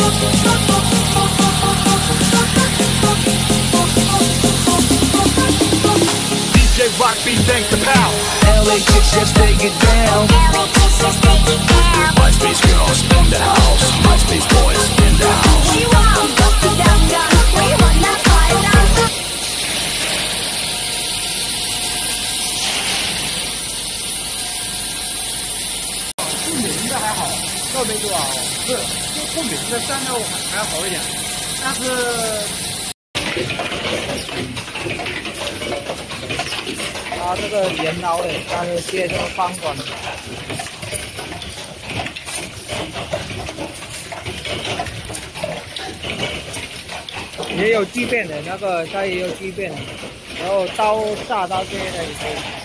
DJ Rock B, thanks the power. LA chicks just take it down. LA chicks just take it down. MySpace girls in the house. MySpace boys in the house. We want Bucky Dum Dum. We want that fire down. 不明的还好，倒没多少，是不明的三个还好一点，但是。 它这个镰刀的，但是接这个方管，也有锯片的，那个它也有锯片的，然后刀下刀这些的也可以。